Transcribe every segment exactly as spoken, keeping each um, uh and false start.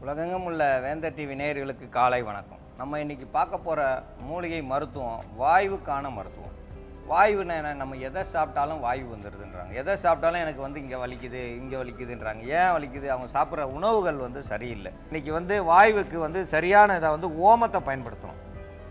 உலகெங்கும் உள்ள வேந்தர் டிவி நேயர்களுக்கு காலை வணக்கம். நம்ம இன்னைக்கு பார்க்க போகிற மூலிகை மருத்துவம் வாயுவுக்கான மருத்துவம். வாயுன்னு என்ன, நம்ம எதை சாப்பிட்டாலும் வாயு வந்துடுதுன்றாங்க. எதை சாப்பிட்டாலும் எனக்கு வந்து இங்கே வலிக்குது இங்கே வலிக்குதுன்றாங்க. ஏன் வலிக்குது? அவங்க சாப்பிட்ற உணவுகள் வந்து சரியில்லை. இன்றைக்கி வந்து வாயுவுக்கு வந்து சரியான இதை வந்து ஓமத்தை பயன்படுத்தணும்.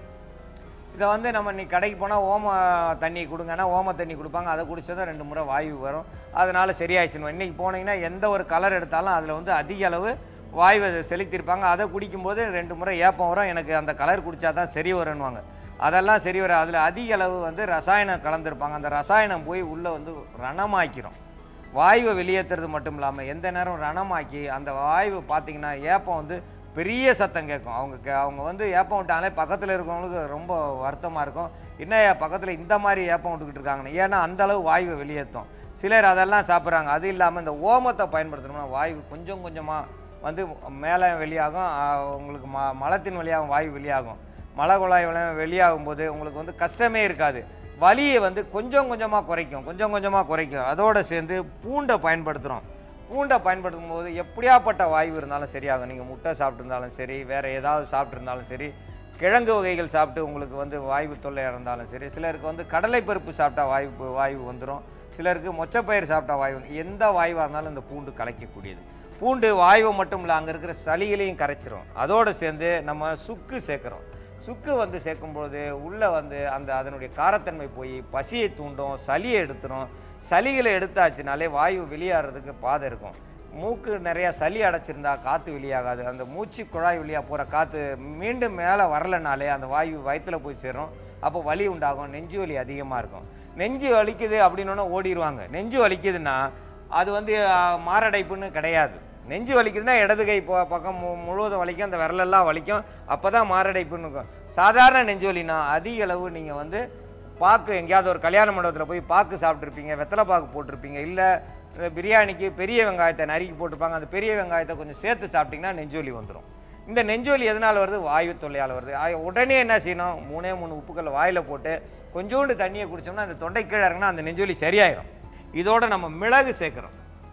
இதை வந்து நம்ம இன்னைக்கு கடைக்கு போனால் ஓம தண்ணி கொடுங்கன்னா ஓம தண்ணி கொடுப்பாங்க. அதை குடித்தா ரெண்டு முறை வாயு வரும், அதனால் சரியாயிடுச்சுன்னு. இன்றைக்கி போனீங்கன்னா எந்த ஒரு கலர் எடுத்தாலும் அதில் வந்து அதிக அளவு வாயுவை செலுத்தியிருப்பாங்க. அதை குடிக்கும்போது ரெண்டு முறை ஏப்பம் வரும், எனக்கு அந்த கலர் குடித்தா தான் சரி வரும்னுவாங்க. அதெல்லாம் சரி வர அதில் அதிக அளவு வந்து ரசாயனம் கலந்துருப்பாங்க. அந்த ரசாயனம் போய் உள்ளே வந்து ரணமாக்கிறோம். வாயுவை வெளியேற்றுறது மட்டும் இல்லாமல் எந்த நேரம் ரணமாக்கி அந்த வாயுவை பார்த்திங்கன்னா ஏப்பம் வந்து பெரிய சத்தம் கேட்கும். அவங்க அவங்க வந்து ஏப்பம் விட்டாங்களே பக்கத்தில் இருக்கிறவங்களுக்கு ரொம்ப வருத்தமாக இருக்கும். என்ன பக்கத்தில் இந்த மாதிரி ஏப்பம் விட்டுக்கிட்டு இருக்காங்கன்னு. ஏன்னா அந்தளவு வாயுவை வெளியேற்றும். சிலர் அதெல்லாம் சாப்பிட்றாங்க. அது இல்லாமல் இந்த ஓமத்தை பயன்படுத்தணும்னா வாயு கொஞ்சம் கொஞ்சமாக வந்து மேலே வெளியாகும். உங்களுக்கு ம மலத்தின் வழியாகும் வாயு வெளியாகும். மலை குழாய் வெளியாகும் போது உங்களுக்கு வந்து கஷ்டமே இருக்காது. வலியை வந்து கொஞ்சம் கொஞ்சமாக குறைக்கும் கொஞ்சம் கொஞ்சமாக குறைக்கும். அதோடு சேர்ந்து பூண்டை பயன்படுத்துகிறோம். பூண்டை பயன்படுத்தும் போது எப்படியாப்பட்ட வாயு இருந்தாலும் சரியாகும். நீங்கள் முட்டை சாப்பிட்ருந்தாலும் சரி, வேறு ஏதாவது சாப்பிட்ருந்தாலும் சரி, கிழங்கு வகைகள் சாப்பிட்டு உங்களுக்கு வந்து வாயு தொல்லை இருந்தாலும் சரி, சிலருக்கு வந்து கடலை பருப்பு சாப்பிட்டா வாயு வாயு வந்துடும், சிலருக்கு மொச்சப்பயிர் சாப்பிட்டா வாயு, எந்த வாயுவாக இருந்தாலும் இந்த பூண்டு கலைக்கக்கூடியது. பூண்டு வாயுவை மட்டும் இல்லை, அங்கே இருக்கிற சளிகளையும் கரைச்சிரும். அதோடு சேர்ந்து நம்ம சுக்கு சேர்க்குறோம். சுக்கு வந்து சேர்க்கும்பொழுது உள்ளே வந்து அந்த அதனுடைய காரத்தன்மை போய் பசியை தூண்டும், சளியை எடுத்துரும். சளிகளை எடுத்தாச்சுனாலே வாயு வெளியேறதுக்கு பாதை இருக்கும். மூக்கு நிறையா சளி அடைச்சிருந்தா காற்று வெளியாகாது. அந்த மூச்சு குழாய் வழியாக போகிற காற்று மீண்டும் மேலே வரலைனாலே அந்த வாயு வயிற்றில் போய் சேரும். அப்போ வலி உண்டாகும், நெஞ்சு வலி அதிகமாக இருக்கும். நெஞ்சு வலிக்குது அப்படின்னோன்னா ஓடிடுவாங்க. நெஞ்சு வலிக்குதுன்னா அது வந்து மாரடைப்புன்னு கிடையாது. நெஞ்சு வலிக்குதுன்னா இடது கை போ பக்கம் மு முழுவதும் வலிக்கும், அந்த விரலெல்லாம் வலிக்கும், அப்போ தான் மாரடைப்புன்னு இருக்கும். சாதாரண நெஞ்சு வலினா அதிக அளவு நீங்கள் வந்து பாக்கு எங்கேயாவது ஒரு கல்யாண மண்டபத்தில் போய் பாக்கு சாப்பிட்ருப்பீங்க, வெத்தலை பாக்கு போட்டிருப்பீங்க, இல்லை பிரியாணிக்கு பெரிய வெங்காயத்தை நறுக்கி போட்டிருப்பாங்க, அந்த பெரிய வெங்காயத்தை கொஞ்சம் சேர்த்து சாப்பிட்டிங்கன்னா நெஞ்சு வலி வந்துடும். இந்த நெஞ்சு வலி எதனால் வருது? வாயு தொல்லையால் வருது. உடனே என்ன செய்யணும்? மூணே மூணு உப்புக்கள் வாயில் போட்டு கொஞ்சோண்டு தண்ணியை குடித்தோம்னா அந்த தொண்டை கீழே இறங்கினா அந்த நெஞ்சு வலி சரியாயிடும். இதோடு நம்ம மிளகு சேர்க்குறோம்.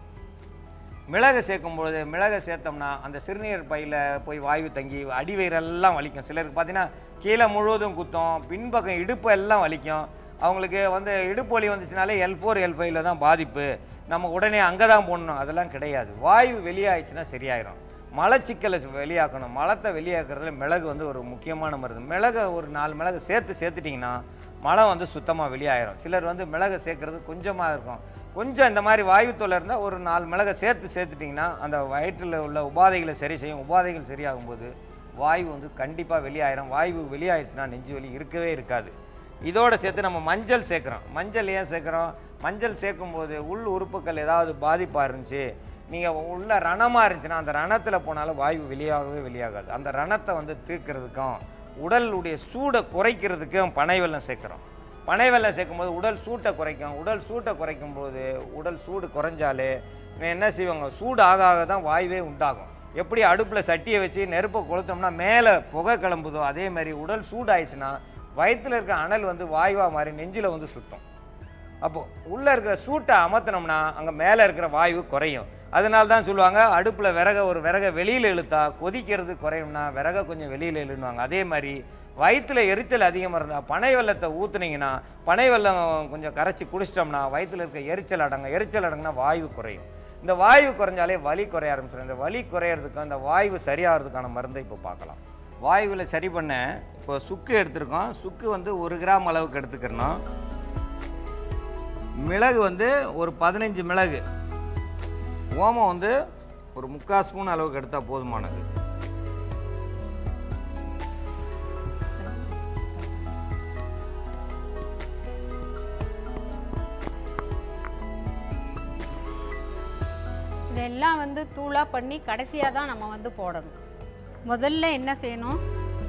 மிளகு சேர்க்கும்பொழுது மிளகை சேர்த்தோம்னா அந்த சிறுநீர் பையில் போய் வாயு தங்கி அடிவயிறெல்லாம் வலிக்கும். சிலருக்கு பார்த்தீங்கன்னா கீழே முழுவதும் குத்தும், பின்பக்கம் இடுப்பு எல்லாம் வலிக்கும். அவங்களுக்கு வந்து இடுப்பு வலி வந்துச்சுனாலே எல் ஃபோர் எல் ஃபைவ்ல தான் பாதிப்பு, நம்ம உடனே அங்கே தான் போடணும், அதெல்லாம் கிடையாது. வாயு வெளியாகிடுச்சுன்னா சரியாயிடும். மலச்சிக்கலை வெளியாக்கணும். மலத்தை வெளியாக்குறதுல மிளகு வந்து ஒரு முக்கியமான மருந்து. மிளகை ஒரு நாலு மிளகு சேர்த்து சேர்த்துட்டிங்கன்னா மலம் வந்து சுத்தமாக வெளியாயிரும். சிலர் வந்து மிளகை சேர்க்குறது கொஞ்சமாக இருக்கும். கொஞ்சம் இந்த மாதிரி வாயு தொல்லை இருந்தால் ஒரு நாலு மிளகை சேர்த்து சேர்த்துட்டிங்கன்னா அந்த வயிற்றில் உள்ள உபாதைகளை சரி செய்யும். உபாதைகள் சரியாகும்போது வாயு வந்து கண்டிப்பாக வெளியாயிரும். வாயு வெளியாயிடுச்சுன்னா நெஞ்சு வலி இருக்கவே இருக்காது. இதோடு சேர்த்து நம்ம மஞ்சள் சேர்க்குறோம். மஞ்சள் ஏன் சேர்க்குறோம்? மஞ்சள் சேர்க்கும்போது உள் உறுப்புகள் ஏதாவது பாதிப்பாக இருந்துச்சு, நீங்கள் உள்ள ரணமாக இருந்துச்சுன்னா அந்த ரணத்தில் போனாலும் வாயு வெளியாகவே வெளியாகாது. அந்த ரணத்தை வந்து தீர்க்கிறதுக்கும் உடலுடைய சூடை குறைக்கிறதுக்கும் பனை வெல்லம் சேர்க்குறோம். பனை வெல்லம் சேர்க்கும்போது உடல் சூட்டை குறைக்கும். உடல் சூட்டை குறைக்கும் போது உடல் சூடு குறைஞ்சாலே என்ன செய்வாங்க? சூடு ஆக ஆக தான் வாயுவே உண்டாகும். எப்படி அடுப்பில் சட்டியை வச்சு நெருப்பை கொளுத்தோம்னா மேலே புகை கிளம்புதோ, அதே மாதிரி உடல் சூடாயிடுச்சுன்னா வயிற்றில் இருக்கிற அனல் வந்து வாயுவாக மாறி நெஞ்சில் வந்து சுத்தம். அப்போது உள்ளே இருக்கிற சூட்டை அமர்த்தினோம்னா அங்கே மேலே இருக்கிற வாயு குறையும். அதனால தான் சொல்லுவாங்க அடுப்பில் விறக ஒரு விறகை வெளியில் இழுத்தா கொதிக்கிறது குறையும்னா விறகை கொஞ்சம் வெளியில் இழுன்னுவாங்க. அதே மாதிரி வயிற்றில் எரிச்சல் அதிகமாக இருந்தால் பனை வெல்லத்தை ஊற்றுனீங்கன்னா, பனை வெல்லம் கொஞ்சம் கரைச்சி குடிச்சிட்டோம்னா வயிற்றில் இருக்க எரிச்சல் அடங்க. எரிச்சல் அடங்குனா வாயு குறையும். இந்த வாயு குறைஞ்சாலே வலி குறைய ஆரம்பிச்சிடும். இந்த வலி குறையிறதுக்கு அந்த வாயு சரியாகிறதுக்கான மருந்தை இப்போ பார்க்கலாம். வாயுவில் சரி பண்ண இப்போ சுக்கு எடுத்துருக்கோம். சுக்கு வந்து ஒரு கிராம் அளவுக்கு எடுத்துக்கிறணும். மிளகு வந்து ஒரு பதினஞ்சு மிளகு, ஓமம் வந்து ஒரு முக்கால் ஸ்பூன் அளவுக்கு எடுத்தால் போதுமானது. இதெல்லாம் வந்து தூளாக பண்ணி கடைசியாக தான் நம்ம வந்து போடணும். முதல்ல என்ன செய்யணும்?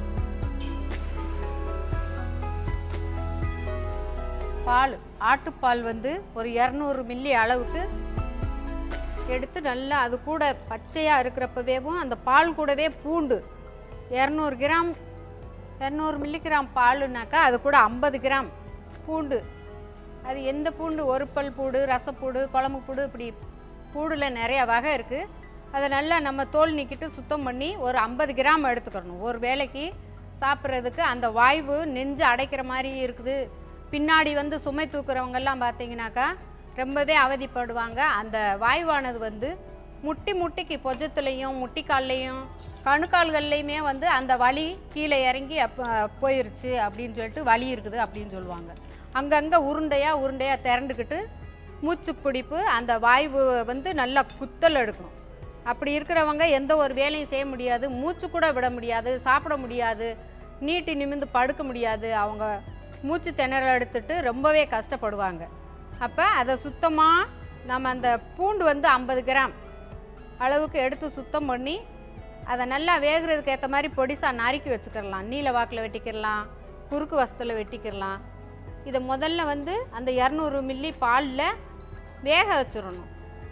பால், ஆட்டுப்பால் வந்து ஒரு இரநூறு மில்லி அளவுக்கு எடுத்து நல்லா அது கூட பச்சையாக இருக்கிறப்பவேவும் அந்த பால் கூடவே பூண்டு இரநூறு கிராம் இரநூறு மில்லிகிராம் பாலுனாக்கா அது கூட ஐம்பது கிராம் பூண்டு. அது எந்த பூண்டு? ஒரு பல் பூடு, ரசப்பூடு, குழம்பு பூடு, இப்படி பூடில் நிறையா வகை இருக்குது. அதை நல்லா நம்ம தோல் நீக்கிட்டு சுத்தம் பண்ணி ஒரு ஐம்பது கிராம் எடுத்துக்கிறணும். ஒரு வேளைக்கு சாப்பிட்றதுக்கு. அந்த வாய்வு நெஞ்சு அடைக்கிற மாதிரி இருக்குது. பின்னாடி வந்து சுமை தூக்குறவங்கெல்லாம் பார்த்தீங்கன்னாக்கா ரொம்பவே அவதிப்படுவாங்க. அந்த வாய்வானது வந்து முட்டி முட்டிக்கு பொஜத்துலேயும் முட்டிக்கால்லையும் கணுக்கால்கள்லையுமே வந்து அந்த வலி கீழே இறங்கி அப்போ போயிருச்சு அப்படின்னு சொல்லிட்டு வலி இருக்குது அப்படின்னு சொல்லுவாங்க. அங்கங்கே உருண்டையாக உருண்டையாக திரண்டுக்கிட்டு மூச்சு பிடிப்பு, அந்த வாய்வு வந்து நல்லா குத்தல் எடுக்கும். அப்படி இருக்கிறவங்க எந்த ஒரு வேலையும் செய்ய முடியாது, மூச்சு கூட விட முடியாது, சாப்பிட முடியாது, நீட்டி நிமிர்ந்து படுக்க முடியாது. அவங்க மூச்சு திணறல் எடுத்துட்டு ரொம்பவே கஷ்டப்படுவாங்க. அப்போ அதை சுத்தமாக நம்ம அந்த பூண்டு வந்து ஐம்பது கிராம் அளவுக்கு எடுத்து சுத்தம் பண்ணி அதை நல்லா வேகிறதுக்கு ஏற்ற மாதிரி பொடிசாக நறுக்கி வச்சுக்கிடலாம். நீல வாக்கில் வெட்டிக்கிடலாம், குறுக்கு வசத்தில் வெட்டிக்கிடலாம். இதை முதல்ல வந்து அந்த இரநூறு மில்லி பாலில் வேக வச்சிடணும்.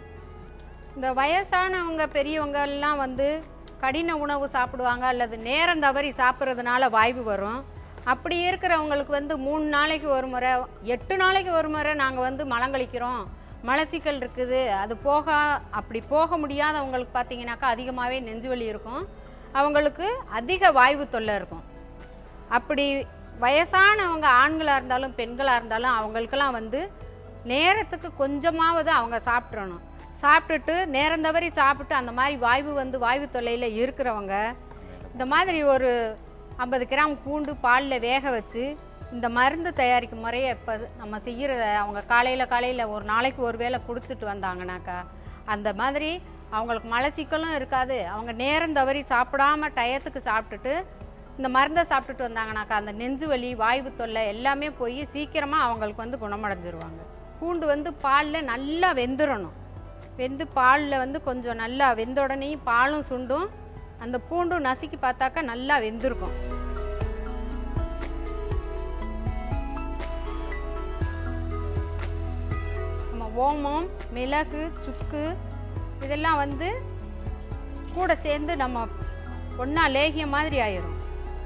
இந்த வயசானவங்க பெரியவங்க எல்லாம் வந்து கடின உணவு சாப்பிடுவாங்க, அல்லது நேரம் தவறி சாப்பிட்றதுனால வாய்வு வரும். அப்படி இருக்கிறவங்களுக்கு வந்து மூணு நாளைக்கு ஒரு முறை, எட்டு நாளைக்கு ஒரு முறை நாங்கள் வந்து மலங்கழிக்கிறோம், மலச்சிக்கல் இருக்குது, அது போக அப்படி போக முடியாதவங்களுக்கு பார்த்தீங்கன்னாக்கா அதிகமாகவே நெஞ்சு வலி இருக்கும், அவங்களுக்கு அதிக வாய்வு தொல்லை இருக்கும். அப்படி வயசானவங்க ஆண்களாக இருந்தாலும் பெண்களாக இருந்தாலும் அவங்களுக்கெல்லாம் வந்து நேரத்துக்கு கொஞ்சமாவது அவங்க சாப்பிட்றணும். சாப்பிட்டுட்டு நேரம் தவறி சாப்பிட்டு அந்த மாதிரி வாய்வு வந்து வாய்வு தொல்லையில் இருக்கிறவங்க இந்த மாதிரி ஒரு ஐம்பது கிராம் பூண்டு பாலில் வேக வச்சு இந்த மருந்து தயாரிக்கும் முறையை இப்போ நம்ம செய்கிறத அவங்க காலையில் காலையில் ஒரு நாளைக்கு ஒரு வேளை கொடுத்துட்டு வந்தாங்கனாக்கா அந்த மாதிரி அவங்களுக்கு மலச்சிக்கலும் இருக்காது. அவங்க நேரம் தவறி சாப்பிடாம டயத்துக்கு சாப்பிட்டுட்டு இந்த மருந்தை சாப்பிட்டுட்டு வந்தாங்கனாக்கா அந்த நெஞ்சு வலி வாய்வு தொல்லை எல்லாமே போய் சீக்கிரமாக அவங்களுக்கு வந்து குணமடைஞ்சிருவாங்க. பூண்டு வந்து பாலில் நல்லா வெந்துடணும். வெந்து பாலில் வந்து கொஞ்சம் நல்லா வெந்த உடனே பாலும் சுண்டும், அந்த பூண்டும் நசுக்கி பார்த்தாக்கா நல்லா வெந்திருக்கும். நம்ம ஓமம், மிளகு, சுக்கு இதெல்லாம் வந்து கூட சேர்ந்து நம்ம ஒன்றா லேகிய மாதிரி ஆயிரும்.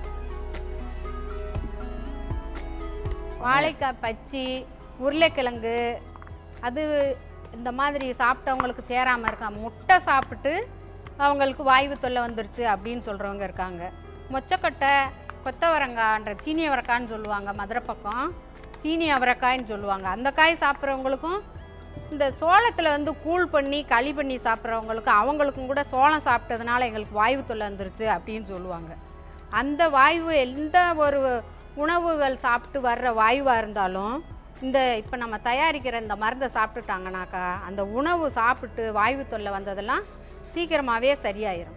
வாழைக்காய் பச்சி, உருளைக்கிழங்கு அது இந்த மாதிரி சாப்பிட்டவங்களுக்கு சேராமல் இருக்கா. முட்டை சாப்பிட்டு அவங்களுக்கு வாய்வு தொல்லை வந்துருச்சு அப்படின்னு சொல்கிறவங்க இருக்காங்க. மொச்சக்கொட்டை, கொத்தவரங்காய்ன்ற சீனி அவரைக்காய்ன்னு சொல்லுவாங்க, மதுரை பக்கம் சீனி அவரைக்காய்ன்னு சொல்லுவாங்க. அந்த காய் சாப்பிட்றவங்களுக்கும் இந்த சோளத்தில் வந்து கூழ் பண்ணி களி பண்ணி சாப்பிட்றவங்களுக்கும் அவங்களுக்கும் கூட சோளம் சாப்பிட்டதுனால எங்களுக்கு வாய்வு தொல்லை வந்துருச்சு அப்படின்னு சொல்லுவாங்க. அந்த வாய்வு எந்த ஒரு உணவுகள் சாப்பிட்டு வர்ற வாய்வாக இருந்தாலும் இந்த இப்போ நம்ம தயாரிக்கிற இந்த மருந்தை சாப்பிட்டுட்டாங்கனாக்கா அந்த உணவு சாப்பிட்டு வாய்வு தொல்லை வந்ததெல்லாம் சீக்கிரமாகவே சரியாயிரும்.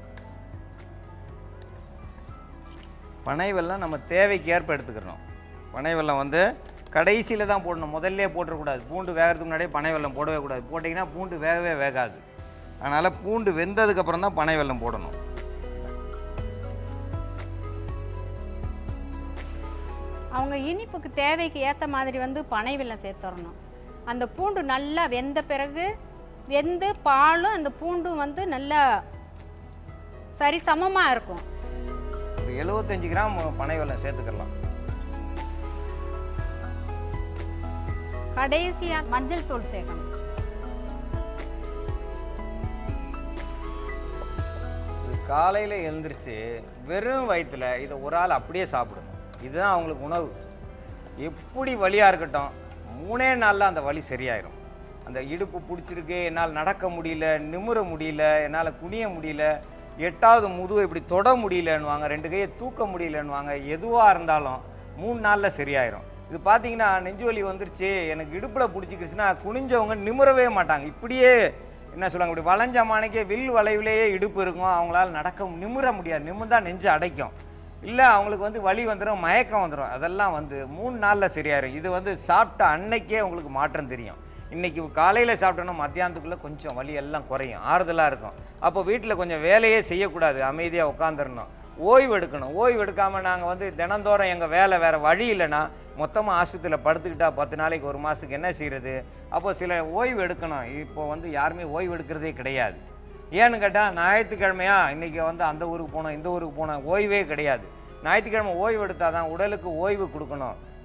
பனை வெல்லம் நம்ம தேவைக்கு ஏற்ப எடுத்துக்கிறோம். பனை வெல்லம் வந்து கடைசியில் தான் போடணும், முதல்ல போட்டுறக்கூடாது. பூண்டு வேகிறதுக்கு முன்னாடியே பனை வெல்லம் போடவே கூடாது. போட்டிங்கன்னா பூண்டு வேகவே வேகாது. அதனால் பூண்டு வெந்ததுக்கப்புறம் தான் பனை வெல்லம் போடணும். அவங்க இனிப்புக்கு தேவைக்கு ஏற்ற மாதிரி வந்து பனை வெல்லம் சேர்த்துடணும். அந்த பூண்டு நல்லா வெந்த பிறகு வெந்து பாலும் அந்த பூண்டும் வந்து நல்லா சரி சமமாக இருக்கும். ஒரு எழுபத்தஞ்சு கிராம் பனை வெல்லம் சேர்த்துக்கலாம். கடைசியாக மஞ்சள் தூள் சேர்க்கணும். காலையில் எழுந்திரிச்சு வெறும் வயிற்றுல இதை ஒரு ஆள் அப்படியே சாப்பிடணும். இதுதான் அவங்களுக்கு உணவு. எப்படி வலியாக இருக்கட்டும், மூணே நாளில் அந்த வலி சரியாயிடும். அந்த இடுப்பு பிடிச்சிருக்கு, என்னால் நடக்க முடியல, நிமிர முடியல, என்னால் குனிய முடியல, எட்டாவது முதுகு இப்படி தொட முடியலன்னுவாங்க, ரெண்டு கையை தூக்க முடியலன்னுவாங்க, எதுவாக இருந்தாலும் மூணு நாளில் சரியாயிடும். இது பார்த்தீங்கன்னா நெஞ்சு வலி வந்துருச்சு, எனக்கு இடுப்பில் பிடிச்சிக்கிச்சுன்னா குனிஞ்சவங்க நிமிரவே மாட்டாங்க. இப்படியே என்ன சொல்லுவாங்க, இப்படி வளைஞ்ச மானைக்கே வில் வளைவிலேயே இடுப்பு இருக்கும், அவங்களால நடக்க நிமிர முடியாது, நிமிர்ந்தா நெஞ்சு அடைக்கும். இல்லை அவங்களுக்கு வந்து வலி வந்துடும், மயக்கம் வந்துடும். அதெல்லாம் வந்து மூணு நாளில் சரியாயிடும். இது வந்து சாப்பிட்ட அன்னைக்கே உங்களுக்கு மாற்றம் தெரியும். இன்றைக்கி காலையில் சாப்பிட்டோன்னா மத்தியானத்துக்குள்ளே கொஞ்சம் வலி எல்லாம் குறையும், ஆறுதலாக இருக்கும். அப்போ வீட்டில் கொஞ்சம் வேலையே செய்யக்கூடாது, அமைதியாக உட்காந்துடணும், ஓய்வு எடுக்கணும். ஓய்வு எடுக்காமல் நாங்கள் வந்து தினந்தோறும் எங்கள் வேலை வேறு வழி இல்லைன்னா மொத்தமாக ஆஸ்பத்திரியில் படுத்துக்கிட்டா பத்து நாளைக்கு ஒரு மாதத்துக்கு என்ன செய்கிறது? அப்போ சில ஓய்வு எடுக்கணும். இப்போ வந்து யாருமே ஓய்வு எடுக்கிறதே கிடையாது. ஏன்னு கேட்டால் ஞாயிற்றுக்கிழமையா இன்றைக்கி வந்து அந்த ஊருக்கு போனோம், இந்த ஊருக்கு போனோம், ஓய்வே கிடையாது. ஞாயிற்றுக்கிழமை ஓய்வு எடுத்தால் தான் உடலுக்கு ஓய்வு கொடுக்கணும்.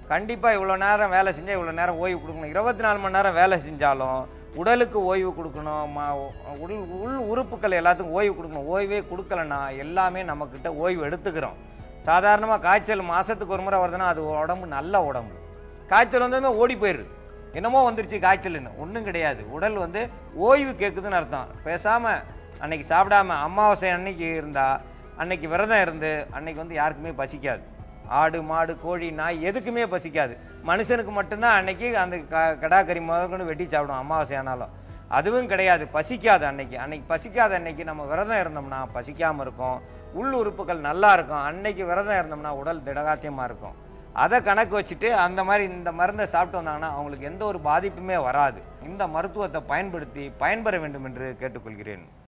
கண்டிப்பாக இவ்வளோ நேரம் வேலை செஞ்சால் இவ்வளோ நேரம் ஓய்வு கொடுக்கணும். இருபத்தி நாலு மணி நேரம் வேலை செஞ்சாலும் உடலுக்கு ஓய்வு கொடுக்கணும். ம உள் உள் உறுப்புகள் எல்லாத்துக்கும் ஓய்வு கொடுக்கணும். ஓய்வே கொடுக்கலன்னா எல்லாமே நம்மக்கிட்ட ஓய்வு எடுத்துக்கிறோம். சாதாரணமாக காய்ச்சல் மாதத்துக்கு ஒரு முறை வருதுன்னா அது உடம்பு நல்ல உடம்பு. காய்ச்சல் வந்ததுமே ஓடி போயிடுது, என்னமோ வந்துருச்சு காய்ச்சல்னு. ஒன்றும் கிடையாது, உடல் வந்து ஓய்வு கேட்குதுன்னு அர்த்தம். பேசாமல் அன்னைக்கு சாப்பிடாம அமாவாசை அன்னைக்கு இருந்தால் அன்னைக்கு விரதம் இருந்து அன்னைக்கு வந்து யாருக்குமே பசிக்காது. ஆடு மாடு கோழி நாய் எதுக்குமே பசிக்காது. மனுஷனுக்கு மட்டும்தான் அன்னைக்கு அந்த க கடாக்கறி முதற்கொண்டு வெட்டி சாப்பிடும் அமாவாசை ஆனாலும். அதுவும் கிடையாது, பசிக்காது அன்னைக்கு. அன்னைக்கு பசிக்காத அன்னைக்கு நம்ம விரதம் இருந்தோம்னா பசிக்காமல் இருக்கும், உள் உறுப்புகள் நல்லா இருக்கும். அன்னைக்கு விரதம் இருந்தோம்னா உடல் திடகாத்தியமாக இருக்கும். அதை கணக்கு வச்சுட்டு அந்த மாதிரி இந்த மருந்தை சாப்பிட்டு வந்தாங்கன்னா அவங்களுக்கு எந்த ஒரு பாதிப்புமே வராது. இந்த மருத்துவத்தை பயன்படுத்தி பயன்பெற வேண்டும் என்று கேட்டுக்கொள்கிறேன்.